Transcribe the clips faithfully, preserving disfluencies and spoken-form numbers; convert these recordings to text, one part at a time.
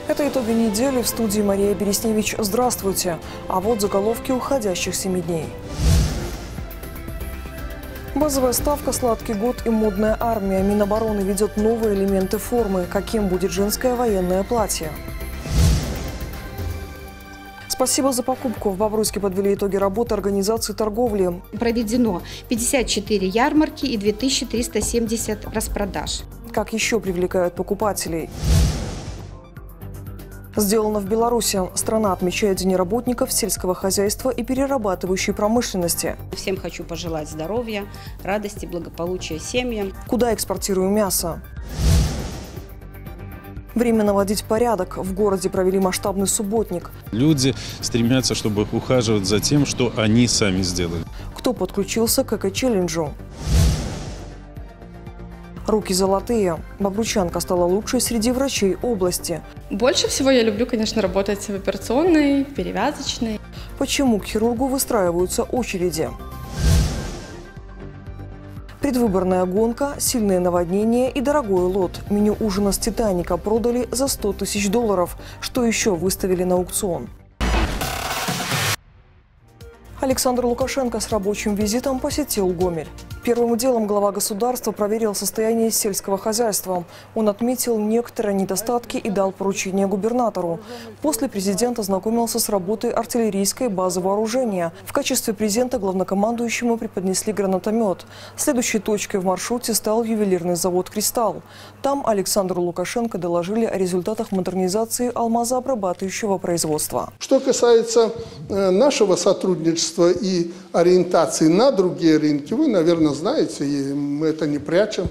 Это итоги недели. В студии Мария Бересневич. Здравствуйте. А вот заголовки уходящих семи дней. Базовая ставка, сладкий год и модная армия. Минобороны ведет новые элементы формы. Каким будет женское военное платье? Спасибо за покупку. В Бобруйске подвели итоги работы организации торговли. Проведено пятьдесят четыре ярмарки и две тысячи триста семьдесят распродаж. Как еще привлекают покупателей? Сделано в Беларуси. Страна отмечает День работников сельского хозяйства и перерабатывающей промышленности. Всем хочу пожелать здоровья, радости, благополучия семьям. Куда экспортируем мясо? Время наводить порядок. В городе провели масштабный субботник. Люди стремятся, чтобы ухаживать за тем, что они сами сделали. Кто подключился к эко-челленджу? Руки золотые. Бобручанка стала лучшей среди врачей области. Больше всего я люблю, конечно, работать в операционной, перевязочной. Почему к хирургу выстраиваются очереди? Предвыборная гонка, сильное наводнение и дорогой лот. Меню ужина с «Титаника» продали за сто тысяч долларов. Что еще выставили на аукцион? Александр Лукашенко с рабочим визитом посетил Гомель. Первым делом глава государства проверил состояние сельского хозяйства. Он отметил некоторые недостатки и дал поручение губернатору. После президент ознакомился с работой артиллерийской базы вооружения. В качестве презента главнокомандующему преподнесли гранатомет. Следующей точкой в маршруте стал ювелирный завод «Кристалл». Там Александру Лукашенко доложили о результатах модернизации алмазообрабатывающего производства. Что касается нашего сотрудничества и ориентации на другие рынки, вы, наверное, знаете, и мы это не прячем.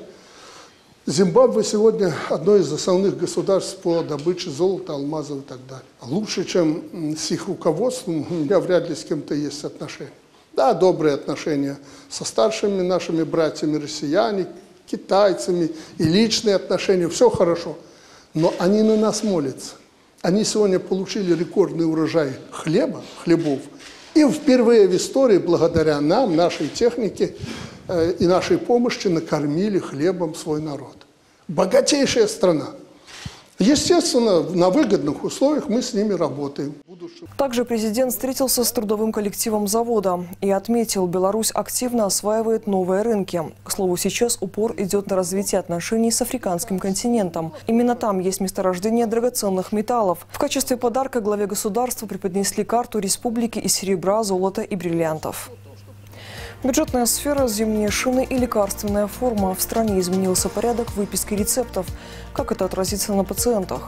Зимбабве сегодня одно из основных государств по добыче золота, алмазов и так далее. Лучше, чем с их руководством, у меня вряд ли с кем-то есть отношения. Да, добрые отношения со старшими нашими братьями россияне, китайцами и личные отношения, все хорошо. Но они на нас молятся. Они сегодня получили рекордный урожай хлеба, хлебов. И впервые в истории, благодаря нам, нашей технике э, и нашей помощи, накормили хлебом свой народ. Богатейшая страна. Естественно, на выгодных условиях мы с ними работаем. Также президент встретился с трудовым коллективом завода и отметил, Беларусь активно осваивает новые рынки. К слову, сейчас упор идет на развитие отношений с африканским континентом. Именно там есть месторождение драгоценных металлов. В качестве подарка главе государства преподнесли карту республики из серебра, золота и бриллиантов. Бюджетная сфера, зимние шины и лекарственная форма. В стране изменился порядок выписки рецептов. Как это отразится на пациентах?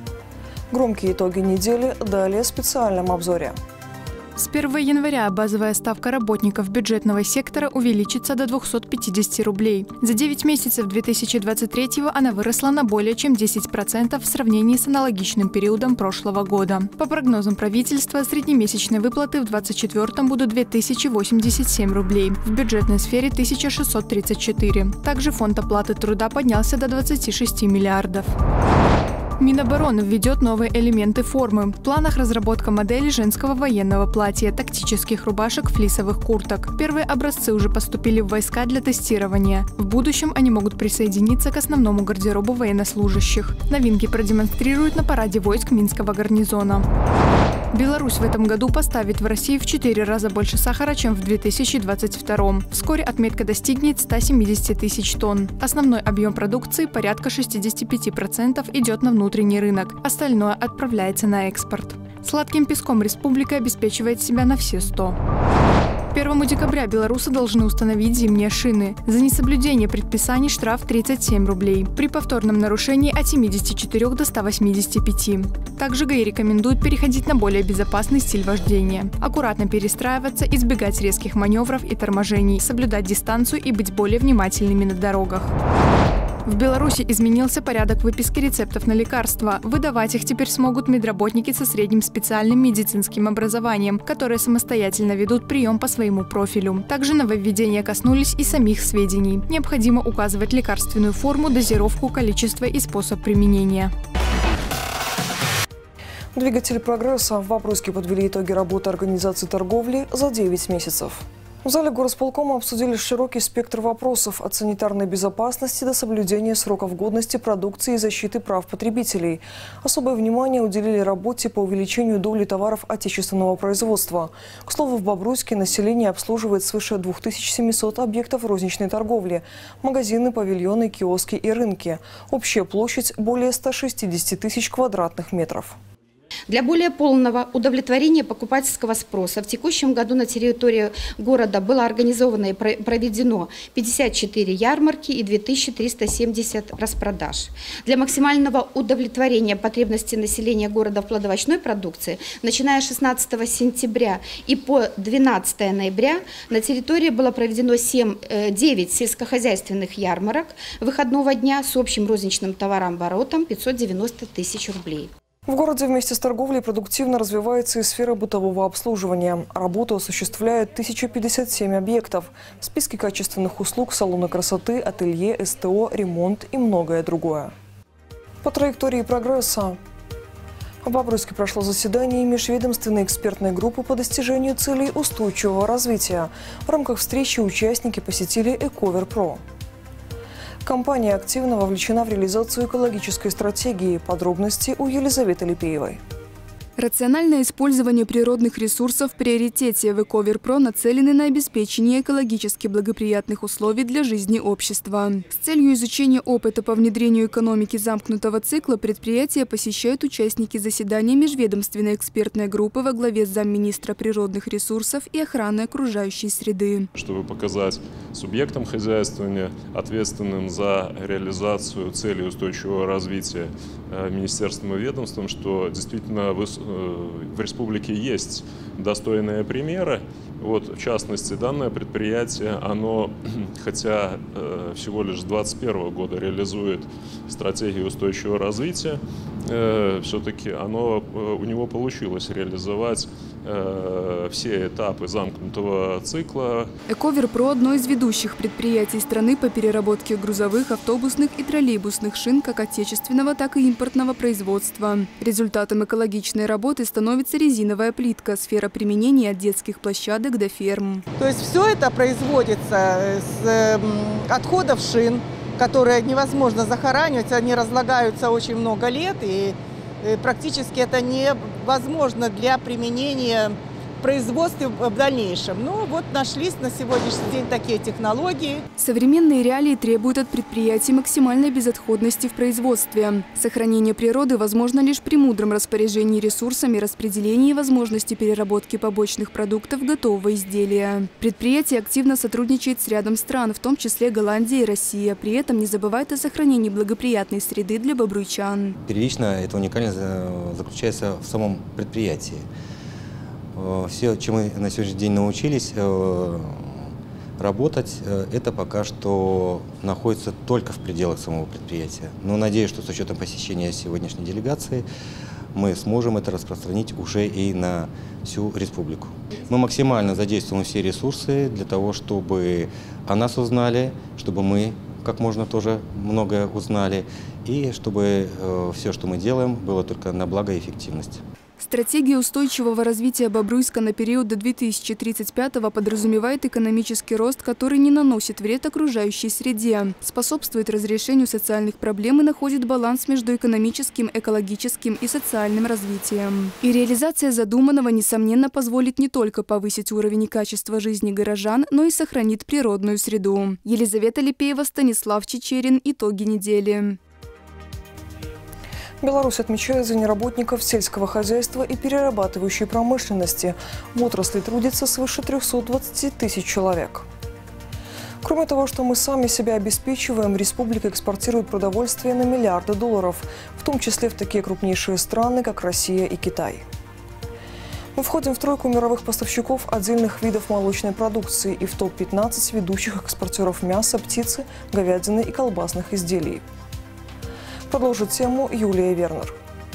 Громкие итоги недели далее в специальном обзоре. С первого января базовая ставка работников бюджетного сектора увеличится до двухсот пятидесяти рублей. За девять месяцев две тысячи двадцать третьего она выросла на более чем десять процентов в сравнении с аналогичным периодом прошлого года. По прогнозам правительства, среднемесячные выплаты в две тысячи двадцать четвёртом будут две тысячи восемьдесят семь рублей, в бюджетной сфере тысяча шестьсот тридцать четыре. Также фонд оплаты труда поднялся до двадцати шести миллиардов. Минобороны введет новые элементы формы. В планах разработка модели женского военного платья, тактических рубашек, флисовых курток. Первые образцы уже поступили в войска для тестирования. В будущем они могут присоединиться к основному гардеробу военнослужащих. Новинки продемонстрируют на параде войск Минского гарнизона. Беларусь в этом году поставит в России в четыре раза больше сахара, чем в две тысячи двадцать втором. Вскоре отметка достигнет ста семидесяти тысяч тонн. Основной объем продукции, порядка шестидесяти пяти процентов, идет на внутренний рынок. Остальное отправляется на экспорт. Сладким песком республика обеспечивает себя на все сто. первому декабря белорусы должны установить зимние шины. За несоблюдение предписаний штраф тридцать семь рублей. При повторном нарушении от семидесяти четырёх до ста восьмидесяти пяти. Также ГАИ рекомендует переходить на более безопасный стиль вождения. Аккуратно перестраиваться, избегать резких маневров и торможений, соблюдать дистанцию и быть более внимательными на дорогах. В Беларуси изменился порядок выписки рецептов на лекарства. Выдавать их теперь смогут медработники со средним специальным медицинским образованием, которые самостоятельно ведут прием по своему профилю. Также нововведения коснулись и самих сведений. Необходимо указывать лекарственную форму, дозировку, количество и способ применения. Двигатель прогресса. В Бобруйске подвели итоги работы организации торговли за девять месяцев. В зале горосполкома обсудили широкий спектр вопросов от санитарной безопасности до соблюдения сроков годности продукции и защиты прав потребителей. Особое внимание уделили работе по увеличению доли товаров отечественного производства. К слову, в Бобруйске население обслуживает свыше двух тысяч семисот объектов розничной торговли – магазины, павильоны, киоски и рынки. Общая площадь более ста шестидесяти тысяч квадратных метров. Для более полного удовлетворения покупательского спроса в текущем году на территории города было организовано и проведено пятьдесят четыре ярмарки и две тысячи триста семьдесят распродаж. Для максимального удовлетворения потребностей населения города в плодовочной продукции, начиная с шестнадцатого сентября и по двенадцатое ноября на территории было проведено семь, девять сельскохозяйственных ярмарок выходного дня с общим розничным товарооборотом пятьсот девяносто тысяч рублей. В городе вместе с торговлей продуктивно развивается и сфера бытового обслуживания. Работу осуществляет тысяча пятьдесят семь объектов. В списке качественных услуг – салоны красоты, ателье, СТО, ремонт и многое другое. По траектории прогресса. В Бобруйске прошло заседание межведомственной экспертной группы по достижению целей устойчивого развития. В рамках встречи участники посетили Эковер-Про. Компания активно вовлечена в реализацию экологической стратегии. Подробности у Елизаветы Липеевой. Рациональное использование природных ресурсов в приоритете. В Эковер-Про нацелены на обеспечение экологически благоприятных условий для жизни общества. С целью изучения опыта по внедрению экономики замкнутого цикла предприятия посещают участники заседания межведомственной экспертной группы во главе с замминистра природных ресурсов и охраны окружающей среды. Чтобы показать субъектам хозяйствования, ответственным за реализацию целей устойчивого развития министерством и ведомством, что действительно в республике есть достойные примеры. Вот, в частности, данное предприятие, оно, хотя э, всего лишь с две тысячи двадцать первого года реализует стратегию устойчивого развития, э, все-таки оно, э, у него получилось реализовать э, все этапы замкнутого цикла. Эковер-Про – одно из ведущих предприятий страны по переработке грузовых, автобусных и троллейбусных шин как отечественного, так и импортного производства. Результатом экологичной работы становится резиновая плитка, сфера применения от детских площадок до ферм. То есть все это производится с отходов шин, которые невозможно захоранивать, они разлагаются очень много лет, и практически это невозможно для применения в производстве в дальнейшем. Ну вот нашлись на сегодняшний день такие технологии. Современные реалии требуют от предприятий максимальной безотходности в производстве. Сохранение природы возможно лишь при мудром распоряжении ресурсами, распределении возможности переработки побочных продуктов готового изделия. Предприятие активно сотрудничает с рядом стран, в том числе Голландия и Россия. При этом не забывает о сохранении благоприятной среды для бобруйчан. Первично это уникальность заключается в самом предприятии. Все, чем мы на сегодняшний день научились работать, это пока что находится только в пределах самого предприятия. Но надеюсь, что с учетом посещения сегодняшней делегации мы сможем это распространить уже и на всю республику. Мы максимально задействуем все ресурсы для того, чтобы о нас узнали, чтобы мы как можно тоже многое узнали, и чтобы все, что мы делаем, было только на благо и эффективность. Стратегия устойчивого развития Бобруйска на период до две тысячи тридцать пятого подразумевает экономический рост, который не наносит вред окружающей среде, способствует разрешению социальных проблем и находит баланс между экономическим, экологическим и социальным развитием. И реализация задуманного, несомненно, позволит не только повысить уровень и качество жизни горожан, но и сохранит природную среду. Елизавета Липеева, Станислав Чечерин. Итоги недели. Беларусь отмечает День работников сельского хозяйства и перерабатывающей промышленности. В отрасли трудится свыше трёхсот двадцати тысяч человек. Кроме того, что мы сами себя обеспечиваем, республика экспортирует продовольствие на миллиарды долларов, в том числе в такие крупнейшие страны, как Россия и Китай. Мы входим в тройку мировых поставщиков отдельных видов молочной продукции и в топ пятнадцать ведущих экспортеров мяса, птицы, говядины и колбасных изделий. Продолжит тему Юлия Вернер.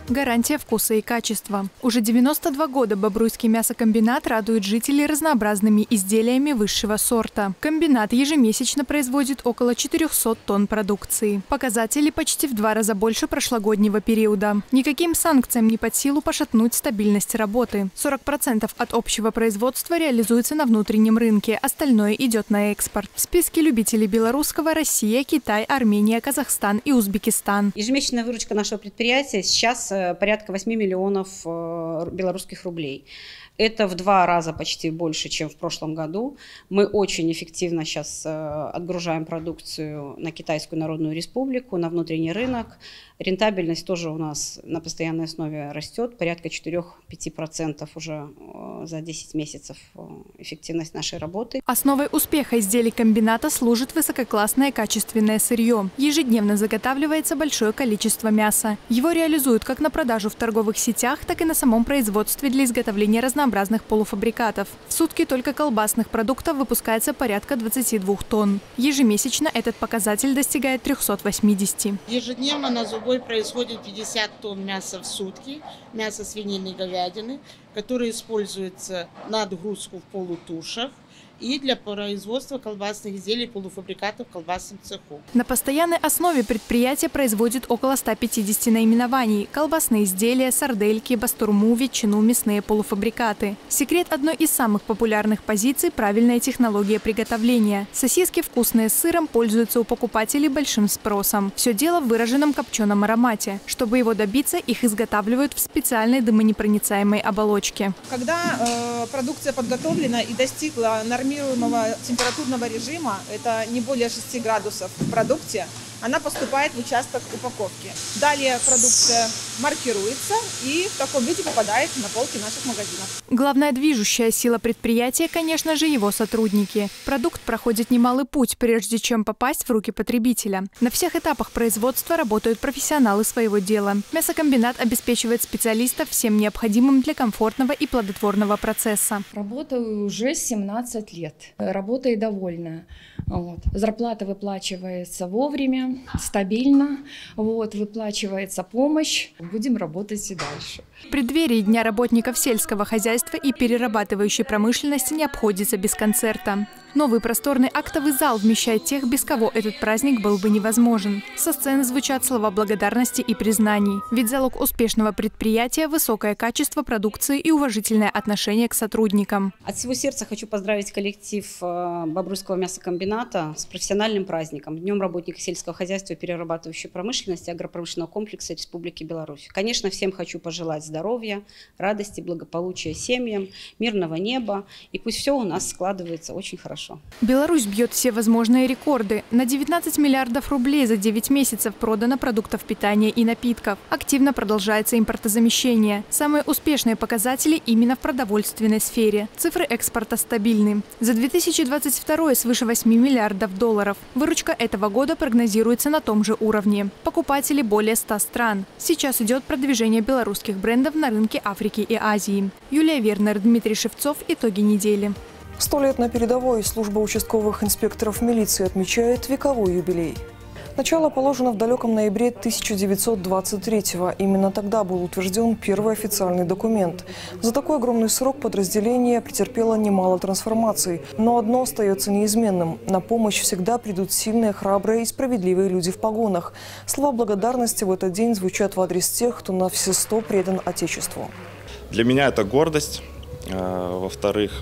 Гарантия вкуса и качества. Уже девяносто два года Бобруйский мясокомбинат радует жителей разнообразными изделиями высшего сорта. Комбинат ежемесячно производит около четырёхсот тонн продукции. Показатели почти в два раза больше прошлогоднего периода. Никаким санкциям не под силу пошатнуть стабильность работы. сорок процентов от общего производства реализуется на внутреннем рынке, остальное идет на экспорт. В списке любителей белорусского Россия, Китай, Армения, Казахстан и Узбекистан. Ежемесячная выручка нашего предприятия сейчас порядка восьми миллионов белорусских рублей. Это в два раза почти больше, чем в прошлом году. Мы очень эффективно сейчас отгружаем продукцию на Китайскую Народную Республику, на внутренний рынок. Рентабельность тоже у нас на постоянной основе растет, порядка четырёх-пяти процентов уже за десять месяцев эффективность нашей работы. Основой успеха изделий комбината служит высококлассное качественное сырье. Ежедневно заготавливается большое количество мяса. Его реализуют как на продажу в торговых сетях, так и на самом производстве для изготовления разнообразных полуфабрикатов. В сутки только колбасных продуктов выпускается порядка двадцати двух тонн. Ежемесячно этот показатель достигает трёхсот восьмидесяти. Ежедневно на Зубой происходит пятьдесят тонн мяса в сутки, мясо свинины и говядины, которое используется на отгрузку в полутушах и для производства колбасных изделий полуфабрикатов в колбасном цеху. На постоянной основе предприятие производит около ста пятидесяти наименований: колбасные изделия, сардельки, бастурму, ветчину, мясные полуфабрикаты. Секрет одной из самых популярных позиций – правильная технология приготовления. Сосиски, вкусные с сыром, пользуются у покупателей большим спросом. Все дело в выраженном копченом аромате. Чтобы его добиться, их изготавливают в специальной дымонепроницаемой оболочке. Когда э, продукция подготовлена и достигла нормирования температурного режима, это не более шести градусов в продукте, она поступает в участок упаковки. Далее продукция маркируется и в таком виде попадает на полки наших магазинов. Главная движущая сила предприятия, конечно же, его сотрудники. Продукт проходит немалый путь, прежде чем попасть в руки потребителя. На всех этапах производства работают профессионалы своего дела. Мясокомбинат обеспечивает специалистов всем необходимым для комфортного и плодотворного процесса. Работаю уже семнадцать лет. Работой довольна. Вот. Зарплата выплачивается вовремя, стабильно. Вот. Выплачивается помощь. Будем работать и дальше. В преддверии Дня работников сельского хозяйства и перерабатывающей промышленности не обходится без концерта. Новый просторный актовый зал вмещает тех, без кого этот праздник был бы невозможен. Со сцены звучат слова благодарности и признаний. Ведь залог успешного предприятия – высокое качество продукции и уважительное отношение к сотрудникам. От всего сердца хочу поздравить коллектив Бобруйского мясокомбината с профессиональным праздником – Днем работника сельского хозяйства и перерабатывающей промышленности агропромышленного комплекса Республики Беларусь. Конечно, всем хочу пожелать здоровья, радости, благополучия семьям, мирного неба. И пусть все у нас складывается очень хорошо. Беларусь бьет все возможные рекорды. На девятнадцать миллиардов рублей за девять месяцев продано продуктов питания и напитков. Активно продолжается импортозамещение. Самые успешные показатели именно в продовольственной сфере. Цифры экспорта стабильны. За две тысячи двадцать второй свыше восьми миллиардов долларов. Выручка этого года прогнозируется на том же уровне. Покупатели более ста стран. Сейчас идет продвижение белорусских брендов на рынке Африки и Азии. Юлия Вернер, Дмитрий Шевцов. Итоги недели. Сто лет на передовой. Служба участковых инспекторов милиции отмечает вековой юбилей. Начало положено в далеком ноябре тысяча девятьсот двадцать третьего. Именно тогда был утвержден первый официальный документ. За такой огромный срок подразделение претерпело немало трансформаций. Но одно остается неизменным. На помощь всегда придут сильные, храбрые и справедливые люди в погонах. Слова благодарности в этот день звучат в адрес тех, кто на все сто предан Отечеству. Для меня это гордость. Во-вторых,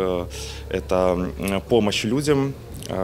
это помощь людям,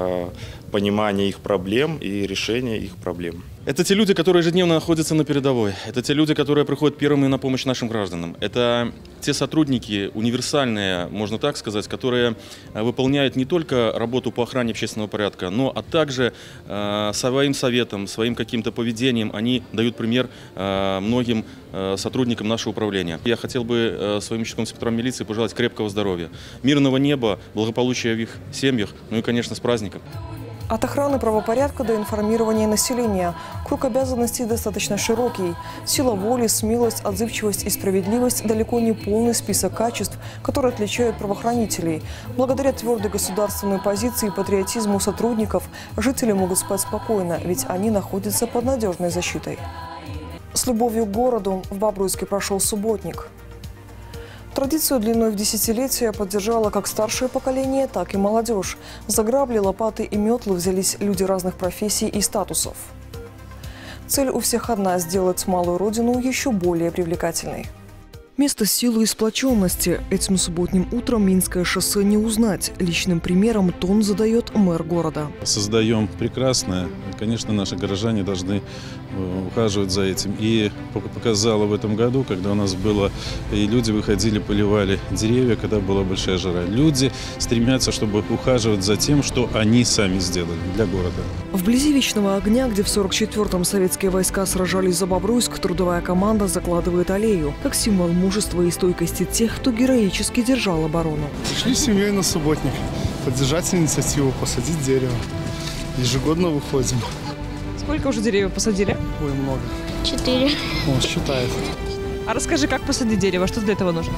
понимание их проблем и решение их проблем. Это те люди, которые ежедневно находятся на передовой. Это те люди, которые приходят первыми на помощь нашим гражданам. Это те сотрудники универсальные, можно так сказать, которые выполняют не только работу по охране общественного порядка, но а также э, своим советом, своим каким-то поведением они дают пример э, многим э, сотрудникам нашего управления. Я хотел бы э, своим участковым инспекторам милиции пожелать крепкого здоровья, мирного неба, благополучия в их семьях, ну и, конечно, с праздником. От охраны правопорядка до информирования населения. Круг обязанностей достаточно широкий. Сила воли, смелость, отзывчивость и справедливость – далеко не полный список качеств, которые отличают правоохранителей. Благодаря твердой государственной позиции и патриотизму сотрудников жители могут спать спокойно, ведь они находятся под надежной защитой. С любовью к городу в Бобруйске прошел субботник. Традицию длиной в десятилетия поддержала как старшее поколение, так и молодежь. За грабли, лопаты и метлы взялись люди разных профессий и статусов. Цель у всех одна – сделать малую родину еще более привлекательной. Место силы и сплоченности. Этим субботним утром Минское шоссе не узнать. Личным примером тон задает мэр города. Создаем прекрасное. Конечно, наши горожане должны ухаживать за этим. И показало в этом году, когда у нас было, и люди выходили, поливали деревья, когда была большая жара. Люди стремятся, чтобы ухаживать за тем, что они сами сделали для города. Вблизи Вечного огня, где в сорок четвёртом советские войска сражались за Бобруйск, трудовая команда закладывает аллею, как символ мужества и стойкости тех, кто героически держал оборону. Пришли с семьей на субботник, поддержать инициативу, посадить дерево. Ежегодно выходим. Сколько уже деревьев посадили? Ой, много. Четыре. Он считает. А расскажи, как посадить дерево? Что для этого нужно?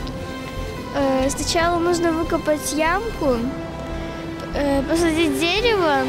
Э, сначала нужно выкопать ямку, э, посадить дерево,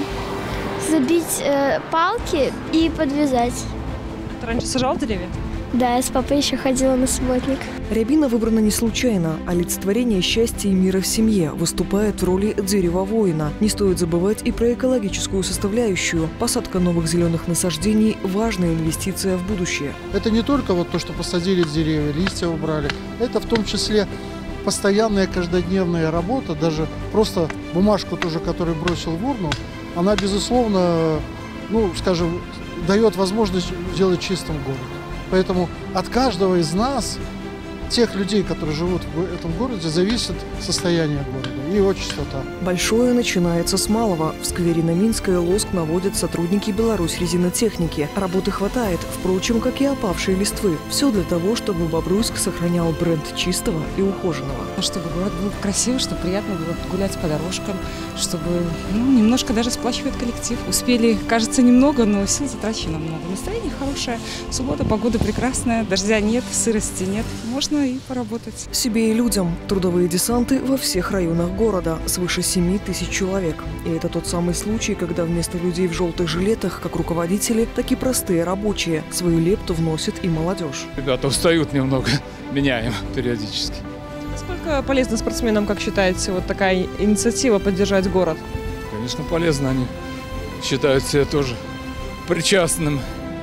забить э, палки и подвязать. Ты раньше сажал деревья? Да, я с папой еще ходила на субботник. Рябина выбрана не случайно. Олицетворение счастья и мира в семье, выступает в роли дерева-воина. Не стоит забывать и про экологическую составляющую. Посадка новых зеленых насаждений – важная инвестиция в будущее. Это не только вот то, что посадили деревья, листья убрали. Это в том числе постоянная каждодневная работа. Даже просто бумажку тоже, которую бросил в урну, она, безусловно, ну, скажем, дает возможность делать чистым город. Поэтому от каждого из нас, тех людей, которые живут в этом городе, зависит состояние города и его чистота. Большое начинается с малого. В сквере на Минской лоск наводят сотрудники Беларусь резинотехники. Работы хватает, впрочем, как и опавшие листвы. Все для того, чтобы Бобруйск сохранял бренд чистого и ухоженного. Чтобы город был красивый, чтобы приятно было гулять по дорожкам, чтобы ну, немножко даже сплачивает коллектив. Успели, кажется, немного, но сил затрачено много. Настроение хорошее, суббота, погода прекрасная, дождя нет, сырости нет. Можно и поработать. Себе и людям. Трудовые десанты во всех районах города. Свыше семи тысяч человек. И это тот самый случай, когда вместо людей в желтых жилетах, как руководители, так и простые рабочие, свою лепту вносит и молодежь. Ребята устают немного, меняем периодически. Насколько полезно спортсменам, как считаете, вот такая инициатива поддержать город? Конечно, полезно. Они считают себя тоже причастным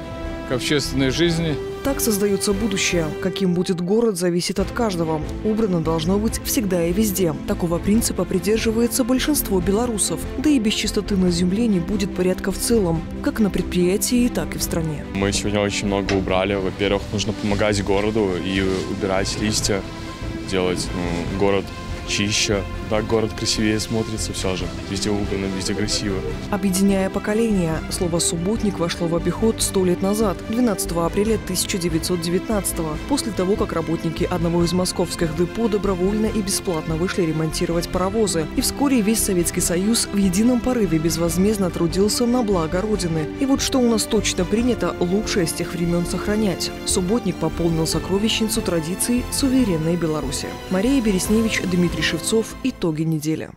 к общественной жизни. Так создается будущее. Каким будет город, зависит от каждого. Убрано должно быть всегда и везде. Такого принципа придерживается большинство белорусов. Да и без чистоты на земле не будет порядка в целом, как на предприятии, так и в стране. Мы сегодня очень много убрали. Во-первых, нужно помогать городу и убирать листья, делать ну, город чище. Так город красивее смотрится все же. Везде убрано, везде красиво. Объединяя поколения. Слово «субботник» вошло в обиход сто лет назад, двенадцатого апреля тысяча девятьсот девятнадцатого, после того, как работники одного из московских депо добровольно и бесплатно вышли ремонтировать паровозы. И вскоре весь Советский Союз в едином порыве безвозмездно трудился на благо Родины. И вот что у нас точно принято лучшее с тех времен сохранять. Субботник пополнил сокровищницу традиций суверенной Беларуси. Мария Бересневич, Дмитрий Шевцов. Итоги недели.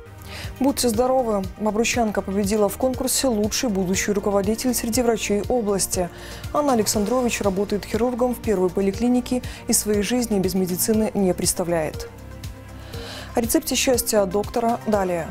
Будьте здоровы! Бобручанка победила в конкурсе «Лучший будущий руководитель среди врачей области». Анна Александрович работает хирургом в первой поликлинике и своей жизни без медицины не представляет. О рецепте счастья доктора далее.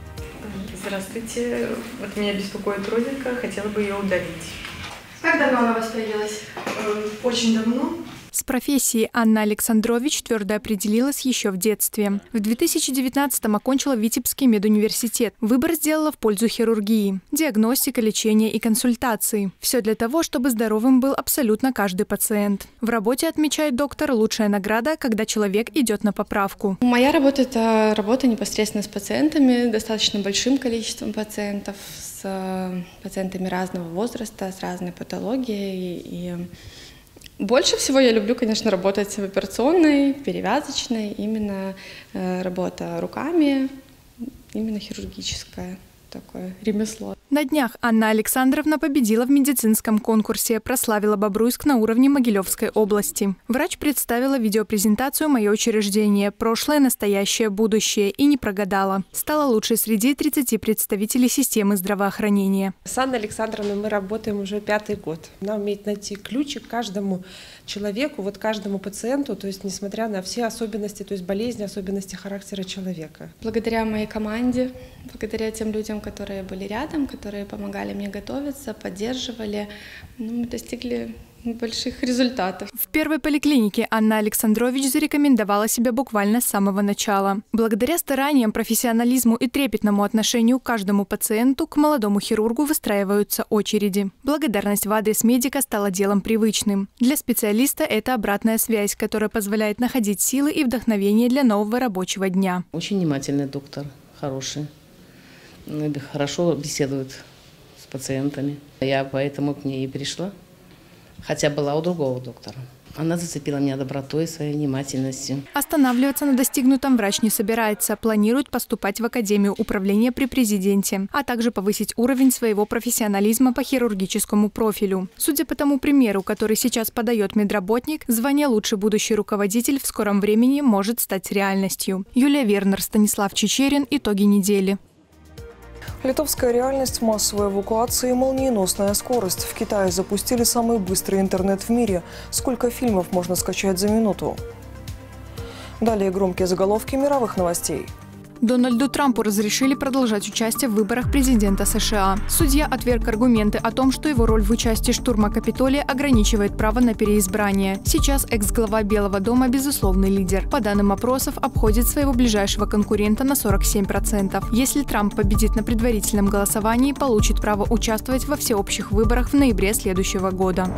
Здравствуйте. Вот меня беспокоит родинка, хотела бы ее удалить. Как давно она у вас появилась? Очень давно. С профессией Анна Александрович твердо определилась еще в детстве. В две тысячи девятнадцатом окончила Витебский медуниверситет. Выбор сделала в пользу хирургии. Диагностика, лечение и консультации. Все для того, чтобы здоровым был абсолютно каждый пациент. В работе, отмечает доктор, лучшая награда, когда человек идет на поправку. Моя работа – это работа непосредственно с пациентами, достаточно большим количеством пациентов, с пациентами разного возраста, с разной патологией. И больше всего я люблю, конечно, работать в операционной, перевязочной, именно э, работа руками, именно хирургическое такое ремесло. На днях Анна Александровна победила в медицинском конкурсе, прославила Бобруйск на уровне Могилевской области. Врач представила видеопрезентацию «Мое учреждение. Прошлое, настоящее, будущее» и не прогадала. Стала лучшей среди тридцати представителей системы здравоохранения. С Анной Александровной мы работаем уже пятый год. Она умеет найти ключик к каждому человеку, вот каждому пациенту, то есть несмотря на все особенности, то есть болезни, особенности характера человека. Благодаря моей команде, благодаря тем людям, которые были рядом, которые помогали мне готовиться, поддерживали, ну, мы достигли больших результатов. В первой поликлинике Анна Александрович зарекомендовала себя буквально с самого начала. Благодаря стараниям, профессионализму и трепетному отношению к каждому пациенту к молодому хирургу выстраиваются очереди. Благодарность в адрес медика стала делом привычным. Для специалиста это обратная связь, которая позволяет находить силы и вдохновение для нового рабочего дня. Очень внимательный доктор, хороший, хорошо беседует с пациентами. Я поэтому к ней и пришла. Хотя была у другого доктора. Она зацепила меня добротой и своей внимательностью. Останавливаться на достигнутом врач не собирается. Планирует поступать в Академию управления при президенте, а также повысить уровень своего профессионализма по хирургическому профилю. Судя по тому примеру, который сейчас подает медработник, звание «Лучший будущий руководитель» в скором времени может стать реальностью. Юлия Вернер, Станислав Чечерин. Итоги недели. Литовская реальность, массовой эвакуации и молниеносная скорость. В Китае запустили самый быстрый интернет в мире. Сколько фильмов можно скачать за минуту? Далее громкие заголовки мировых новостей. Дональду Трампу разрешили продолжать участие в выборах президента США. Судья отверг аргументы о том, что его роль в участии штурма Капитолия ограничивает право на переизбрание. Сейчас экс-глава Белого дома – безусловный лидер. По данным опросов, обходит своего ближайшего конкурента на сорок семь процентов. Если Трамп победит на предварительном голосовании, получит право участвовать во всеобщих выборах в ноябре следующего года.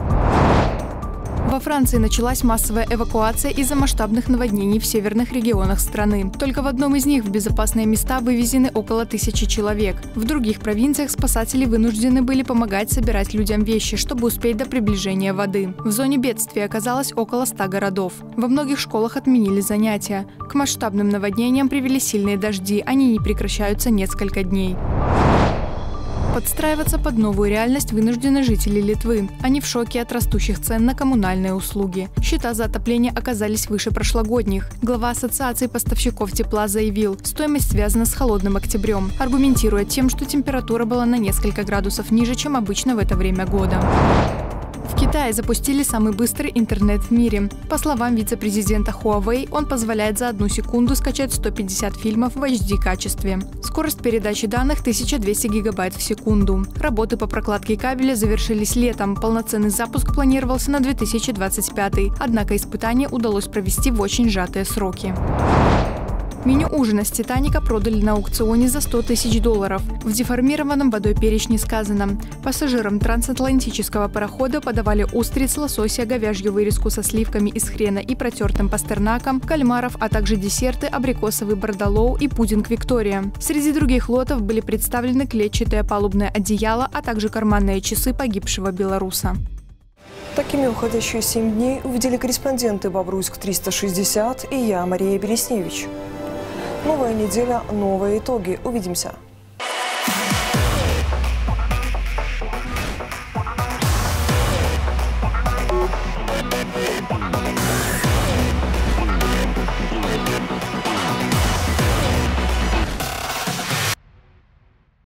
Во Франции началась массовая эвакуация из-за масштабных наводнений в северных регионах страны. Только в одном из них в безопасные места вывезены около тысячи человек. В других провинциях спасатели вынуждены были помогать собирать людям вещи, чтобы успеть до приближения воды. В зоне бедствия оказалось около ста городов. Во многих школах отменили занятия. К масштабным наводнениям привели сильные дожди. Они не прекращаются несколько дней. Подстраиваться под новую реальность вынуждены жители Литвы. Они в шоке от растущих цен на коммунальные услуги. Счета за отопление оказались выше прошлогодних. Глава Ассоциации поставщиков тепла заявил, стоимость связана с холодным октябрем, аргументируя тем, что температура была на несколько градусов ниже, чем обычно в это время года. В Китае запустили самый быстрый интернет в мире. По словам вице-президента Huawei, он позволяет за одну секунду скачать сто пятьдесят фильмов в эйч ди качестве. Скорость передачи данных – тысяча двести гигабайт в секунду. Работы по прокладке кабеля завершились летом. Полноценный запуск планировался на две тысячи двадцать пятый. Однако испытания удалось провести в очень сжатые сроки. Меню ужина с «Титаника» продали на аукционе за сто тысяч долларов. В деформированном водой перечне сказано: пассажирам трансатлантического парохода подавали устриц, лосося, говяжью вырезку со сливками из хрена и протертым пастернаком, кальмаров, а также десерты, абрикосовый бордолоу и пудинг «Виктория». Среди других лотов были представлены клетчатое палубное одеяло, а также карманные часы погибшего белоруса. Такими уходящие семь дней увидели корреспонденты Бобруйск триста шестьдесят и я, Мария Бересневич. Новая неделя, новые итоги. Увидимся.